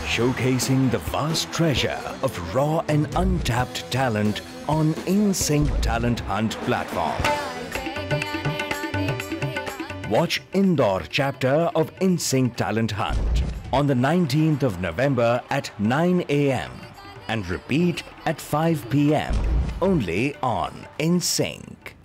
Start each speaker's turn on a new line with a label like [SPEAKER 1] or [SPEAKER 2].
[SPEAKER 1] showcasing the vast treasure of raw and untapped talent on InSync Talent Hunt platform. Watch Indorr chapter of InSync Talent Hunt on the 19th of November at 9 a.m. and repeat at 5 p.m. only on InSync.